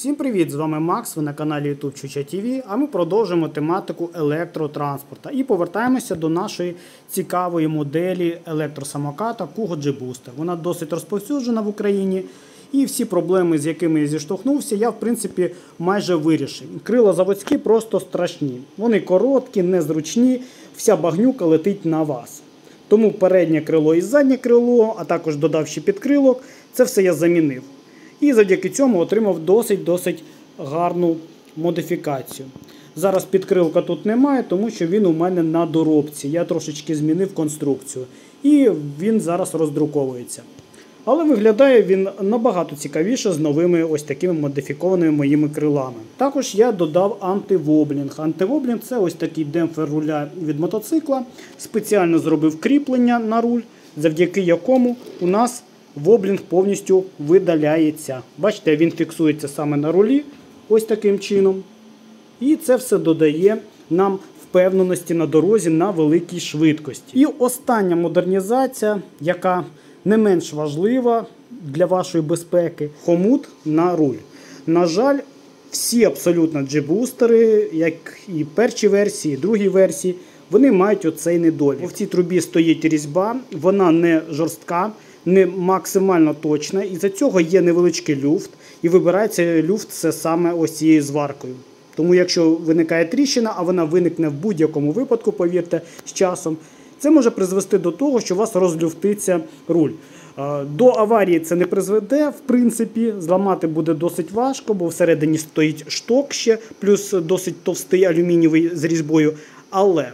Всім привіт! З вами Макс, ви на каналі YouTube Чуча TV, а ми продовжуємо тематику електротранспорту і повертаємося до нашої цікавої моделі електросамоката Kugo G-Booster. Вона досить розповсюджена в Україні і всі проблеми, з якими я зіштовхнувся, я в принципі майже вирішив. Крила заводські просто страшні. Вони короткі, незручні, вся багнюка летить на вас. Тому переднє крило і заднє крило, а також додав ще підкрилок, це все я замінив. І завдяки цьому отримав досить гарну модифікацію. Зараз підкрилка тут немає, тому що він у мене на доробці. Я трошечки змінив конструкцію. І він зараз роздруковується. Але виглядає він набагато цікавіше з новими ось такими модифікованими моїми крилами. Також я додав антивоблінг. Антивоблінг – це ось такий демпфер руля від мотоцикла. Спеціально зробив кріплення на руль, завдяки якому у нас воблінг повністю видаляється. Бачите, він фіксується саме на рулі, ось таким чином. І це все додає нам впевненості на дорозі на великій швидкості. І остання модернізація, яка не менш важлива для вашої безпеки – хомут на руль. На жаль, всі абсолютно G-бустери, як і перші версії, і другі версії, вони мають оцей недолік. В цій трубі стоїть різьба, вона не жорстка, не максимально точна, і за цього є невеличкий люфт, і вибирається люфт це саме ось цією зваркою. Тому якщо виникає тріщина, а вона виникне в будь-якому випадку, повірте, з часом, це може призвести до того, що у вас розлюфтиться руль. До аварії це не призведе, в принципі, зламати буде досить важко, бо всередині стоїть шток ще, плюс досить товстий алюмінієвий з різьбою, але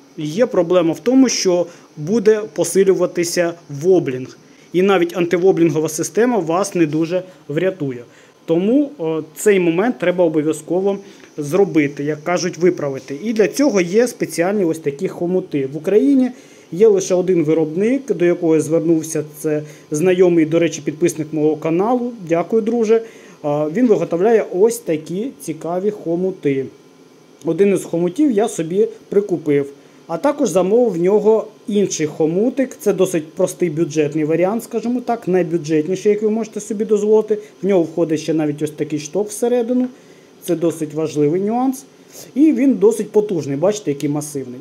є проблема в тому, що буде посилюватися воблінг. І навіть антивоблінгова система вас не дуже врятує. Тому цей момент треба обов'язково зробити, як кажуть, виправити. І для цього є спеціальні ось такі хомути. В Україні є лише один виробник, до якого я звернувся, це знайомий, до речі, підписник мого каналу. Дякую, друже. Він виготовляє ось такі цікаві хомути. Один із хомутів я собі прикупив. А також замовив в нього інший хомутик. Це досить простий бюджетний варіант, скажімо так, найбюджетніший, як ви можете собі дозволити. В нього входить ще навіть ось такий шток всередину. Це досить важливий нюанс. І він досить потужний, бачите, який масивний.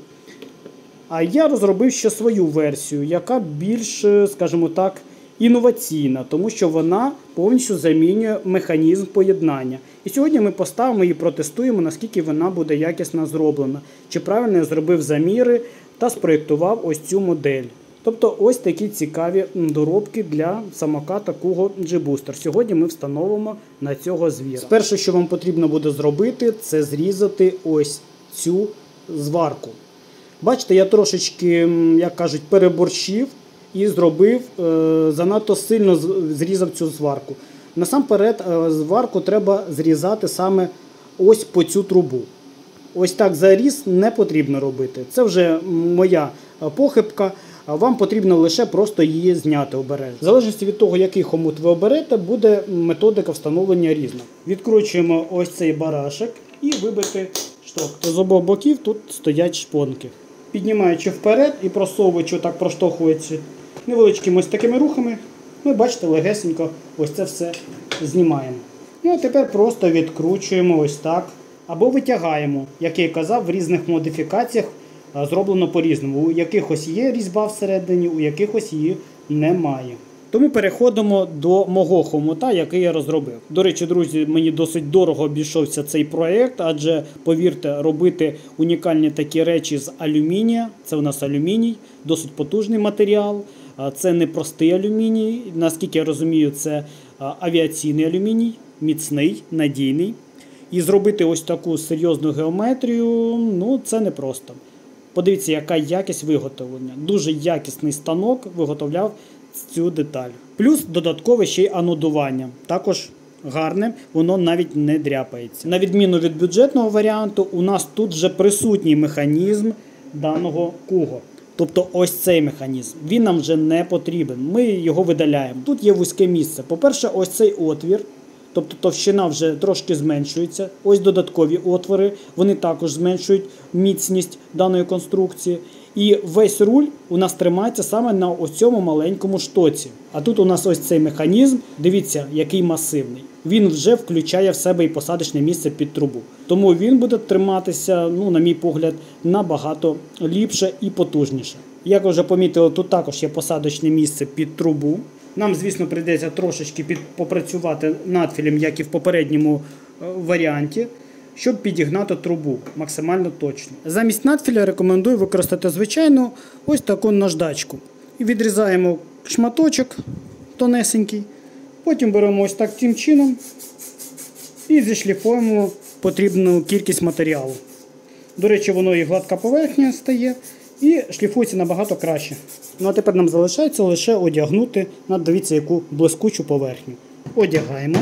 А я розробив ще свою версію, яка більш, скажімо так, інноваційна, тому що вона повністю замінює механізм поєднання. І сьогодні ми поставимо і протестуємо, наскільки вона буде якісно зроблена. Чи правильно я зробив заміри та спроєктував ось цю модель. Тобто ось такі цікаві доробки для самоката Kugo G-Booster. Сьогодні ми встановимо на цього звіра. Перше, що вам потрібно буде зробити, це зрізати ось цю зварку. Бачите, я трошечки, як кажуть, переборщив і зробив, занадто сильно зрізав цю зварку. Насамперед, зварку треба зрізати саме ось по цю трубу. Ось так заріз не потрібно робити. Це вже моя похибка. Вам потрібно лише просто її зняти обережно. В залежності від того, який хомут ви оберете, буде методика встановлення різна. Відкручуємо ось цей барашек і вибити шток. З обох боків тут стоять шпонки. Піднімаючи вперед і просовуючи, так проштовхуючи невеличкими ось такими рухами, ми, бачите, легесенько ось це все знімаємо. Ну, а тепер просто відкручуємо ось так. Або витягаємо, як я і казав, в різних модифікаціях зроблено по-різному. У якихось є різьба всередині, у якихось її немає. Тому переходимо до мого хомута, який я розробив. До речі, друзі, мені досить дорого обійшовся цей проєкт, адже, повірте, робити унікальні такі речі з алюмінія, це у нас алюміній, досить потужний матеріал, це не простий алюміній, наскільки я розумію, це авіаційний алюміній, міцний, надійний. І зробити ось таку серйозну геометрію, ну, це непросто. Подивіться, яка якість виготовлення. Дуже якісний станок виготовляв цю деталь. Плюс додаткове ще й анодування. Також гарне, воно навіть не дряпається. На відміну від бюджетного варіанту, у нас тут вже присутній механізм даного Kugo. Тобто ось цей механізм. Він нам вже не потрібен. Ми його видаляємо. Тут є вузьке місце. По-перше, ось цей отвір. тобто товщина вже трошки зменшується. Ось додаткові отвори, вони також зменшують міцність даної конструкції. І весь руль у нас тримається саме на ось цьому маленькому штоці. А тут у нас ось цей механізм, дивіться, який масивний. Він вже включає в себе і посадочне місце під трубу. Тому він буде триматися, на мій погляд, набагато ліпше і потужніше. Як ви вже помітили, тут також є посадочне місце під трубу. Нам, звісно, прийдеться трошечки попрацювати надфілем, як і в попередньому варіанті, щоб підігнати трубу максимально точно. Замість надфіля рекомендую використати звичайну ось таку наждачку. І відрізаємо шматочок тонесенький, потім беремо ось так цим чином і зішліфуємо потрібну кількість матеріалу. До речі, воно і гладка поверхня стає, і шліфується набагато краще. Ну а тепер нам залишається лише одягнути на, дивіться, яку блискучу поверхню. Одягаємо.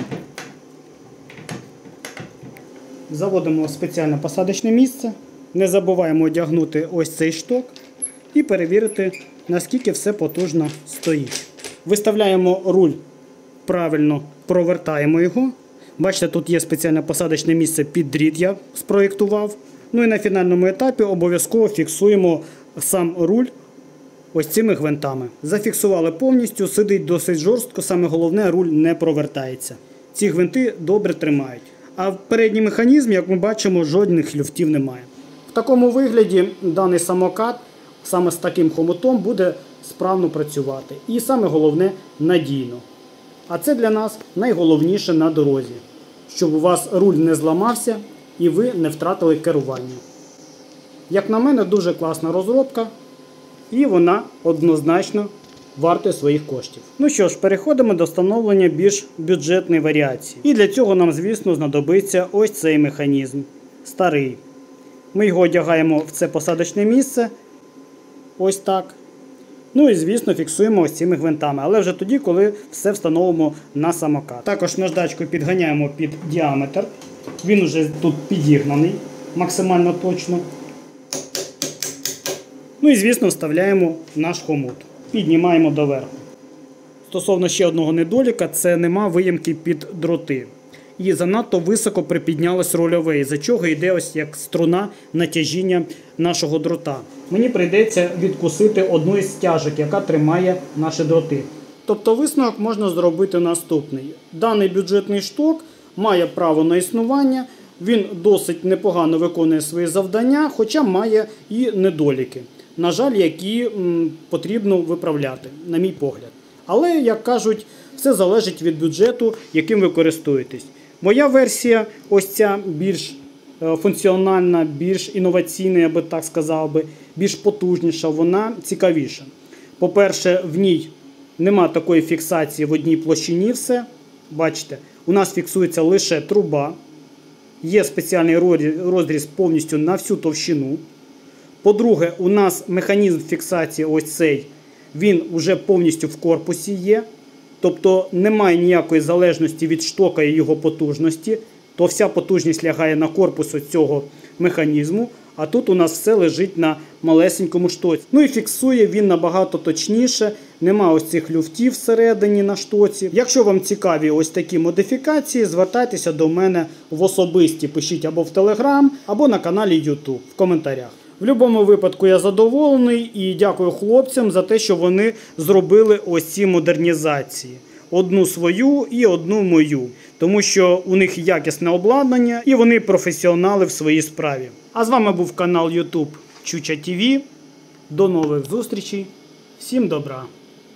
Заводимо в спеціальне посадочне місце. Не забуваємо одягнути ось цей шток і перевірити, наскільки все потужно стоїть. Виставляємо руль правильно, провертаємо його. Бачите, тут є спеціальне посадочне місце під дріт, я спроєктував. Ну і на фінальному етапі обов'язково фіксуємо сам руль ось цими гвинтами. Зафіксували повністю, сидить досить жорстко, саме головне, руль не провертається. Ці гвинти добре тримають. А передній механізм, як ми бачимо, жодних люфтів немає. В такому вигляді даний самокат саме з таким хомутом буде справно працювати. І саме головне, надійно. А це для нас найголовніше на дорозі. Щоб у вас руль не зламався і ви не втратили керування. Як на мене, дуже класна розробка. І вона однозначно вартує своїх коштів. Ну що ж, переходимо до встановлення більш бюджетної варіації. І для цього нам, звісно, знадобиться ось цей механізм. Старий. Ми його одягаємо в це посадочне місце. Ось так. Ну і, звісно, фіксуємо ось цими гвинтами. Але вже тоді, коли все встановимо на самокат. Також наждачкою підганяємо під діаметр. Він уже тут підігнаний максимально точно. Ну і, звісно, вставляємо наш хомут. Піднімаємо доверху. Стосовно ще одного недоліка, це нема виємки під дроти. І занадто високо припіднялось рульове, із-за чого йде ось як струна натяжіння нашого дрота. Мені прийдеться відкусити одну із стяжок, яка тримає наші дроти. Тобто висновок можна зробити наступний. Даний бюджетний шток має право на існування, він досить непогано виконує свої завдання, хоча має і недоліки. На жаль, які потрібно виправляти, на мій погляд. Але, як кажуть, все залежить від бюджету, яким ви користуєтесь. Моя версія, ось ця більш функціональна, більш інноваційна, я би так сказав би, більш потужніша, вона цікавіша. По-перше, в ній нема такої фіксації в одній площині все. Бачите, у нас фіксується лише труба. Є спеціальний розріз повністю на всю товщину. По-друге, у нас механізм фіксації ось цей, він вже повністю в корпусі є. Тобто немає ніякої залежності від штока і його потужності. То вся потужність лягає на корпус цього механізму. А тут у нас все лежить на малесенькому штоці. Ну і фіксує він набагато точніше. Нема ось цих люфтів всередині на штоці. Якщо вам цікаві ось такі модифікації, звертайтеся до мене в особисті. Пишіть або в Telegram, або на каналі YouTube в коментарях. В будь-якому випадку я задоволений і дякую хлопцям за те, що вони зробили ось ці модернізації. Одну свою і одну мою. Тому що у них якісне обладнання і вони професіонали в своїй справі. А з вами був канал YouTube Чуча ТВ. До нових зустрічей. Всім добра!